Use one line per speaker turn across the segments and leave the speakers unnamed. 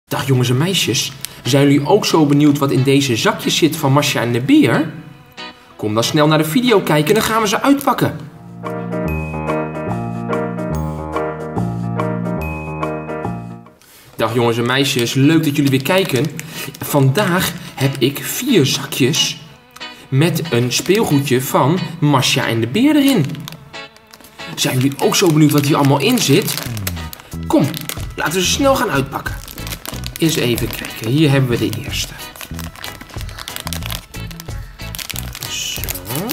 Dag jongens en meisjes, zijn jullie ook zo benieuwd wat in deze zakjes zit van Masha en de beer? Kom dan snel naar de video kijken, dan gaan we ze uitpakken. Dag jongens en meisjes, leuk dat jullie weer kijken. Vandaag heb ik 4 zakjes met een speelgoedje van Masha en de beer erin. Zijn jullie ook zo benieuwd wat hier allemaal in zit? Kom, laten we ze snel gaan uitpakken. Eens even kijken, hier hebben we de eerste. Zo.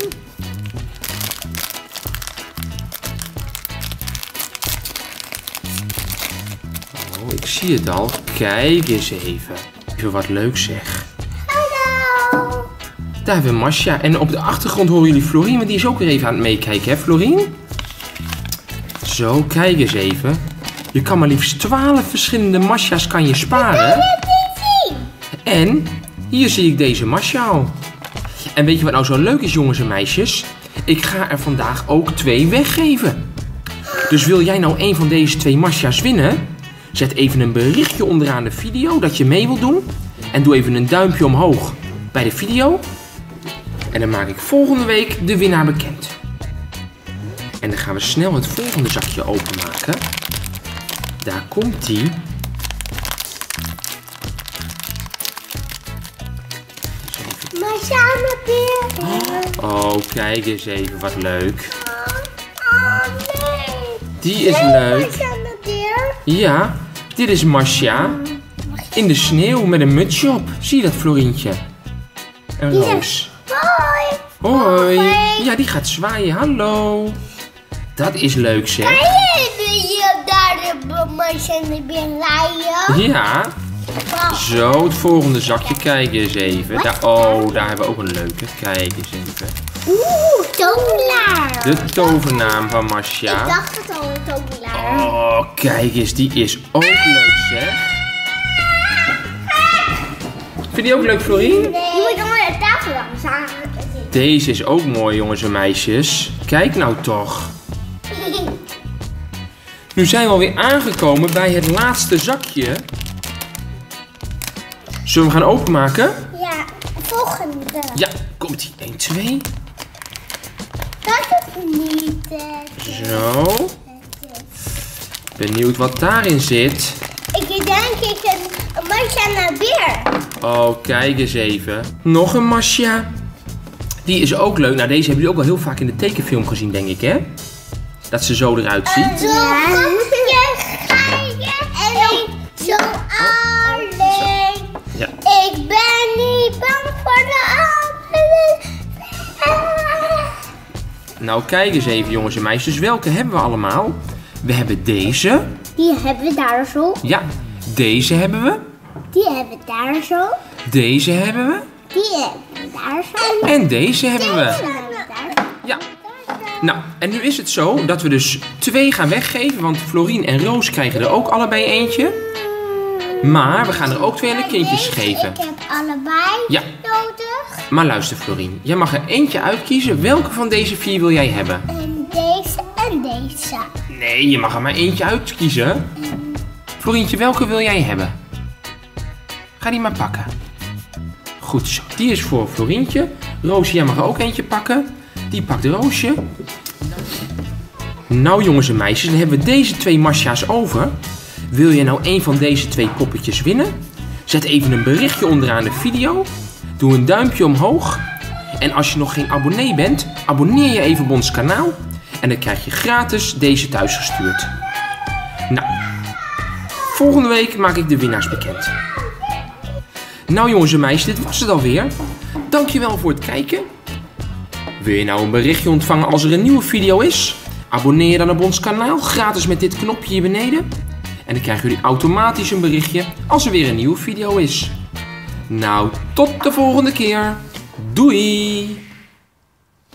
Oh, ik zie het al. Kijk eens even. Even wat leuk zeg.
Hallo.
Daar hebben we Masha. En op de achtergrond horen jullie Florien, want die is ook weer even aan het meekijken, hè Florien? Zo, kijk eens even. Je kan maar liefst 12 verschillende Masha's kan je sparen.
Ik kan het niet zien.
En hier zie ik deze Masha al. En weet je wat nou zo leuk is, jongens en meisjes? Ik ga er vandaag ook 2 weggeven. Dus wil jij nou een van deze 2 Masha's winnen? Zet even een berichtje onderaan de video dat je mee wilt doen. En doe even een duimpje omhoog bij de video. En dan maak ik volgende week de winnaar bekend. En dan gaan we snel het volgende zakje openmaken. Daar komt ie.
Masha en de beer.
Oh, kijk eens even, wat leuk.
Oh nee.
Die is leuk.
Masha en de beer.
Ja, dit is Masha. In de sneeuw met een mutsje op. Zie je dat, Florientje? En
Die
Roos.
Hoi.
Hoi.
Hoi.
Ja, die gaat zwaaien. Hallo. Dat is leuk, zeg.
Kan je daar de Masha en de beer rijden?
Ja.
Wow.
Zo, het volgende zakje. Kijk eens even. Daar hebben we ook een leuke. Kijk eens even.
Oeh, tovelaar.
De tovernaam van Masha.
Ik dacht het al, een tovelaar.
Oh, kijk eens. Die is ook leuk, zeg. Vind je die ook leuk, Florien?
Nee. Je moet onder de tafel dan samen.
Deze is ook mooi, jongens en meisjes. Kijk nou toch. Nu zijn we alweer aangekomen bij het laatste zakje. Zullen we hem gaan openmaken?
Ja, volgende.
Ja, komt ie. 1, 2.
Dat is niet.
Zo. Benieuwd wat daarin zit.
Ik denk een Masha en een beer.
Oh, kijk eens even. Nog een Masha. Die is ook leuk. Nou, deze hebben jullie ook al heel vaak in de tekenfilm gezien, denk ik, hè? Dat ze zo eruit ziet.
Zo kopje, geitje en zo alleen.
Ja.
Ik ben niet bang voor de anderen.
Nou, kijk eens even, jongens en meisjes. Dus welke hebben we allemaal? We hebben deze.
Die hebben we daar zo.
Ja, deze hebben we.
Die hebben we daar zo.
Deze hebben we.
Die hebben we daar zo.
En deze hebben we.
Die hebben we daar zo.
Ja. Nou, en nu is het zo dat we dus 2 gaan weggeven. Want Florien en Roos krijgen er ook allebei eentje. Maar we gaan er ook 2 aan de kindjes geven.
Ik heb allebei
Ja.
nodig.
Maar luister, Florien. Jij mag er eentje uitkiezen. Welke van deze 4 wil jij hebben?
En deze en deze.
Nee, je mag er maar eentje uitkiezen. Florientje, welke wil jij hebben? Ga die maar pakken. Goed zo. Die is voor Florientje. Roosje, jij mag er ook eentje pakken. Die pakt Roosje. Nou jongens en meisjes, dan hebben we deze 2 Masha's over. Wil je nou een van deze 2 poppetjes winnen? Zet even een berichtje onderaan de video. Doe een duimpje omhoog. En als je nog geen abonnee bent, abonneer je even op ons kanaal. En dan krijg je gratis deze thuisgestuurd. Nou, volgende week maak ik de winnaars bekend. Nou jongens en meisjes, dit was het alweer. Dankjewel voor het kijken. Wil je nou een berichtje ontvangen als er een nieuwe video is? Abonneer je dan op ons kanaal, gratis met dit knopje hier beneden. En dan krijgen jullie automatisch een berichtje als er weer een nieuwe video is. Nou, tot de volgende keer. Doei!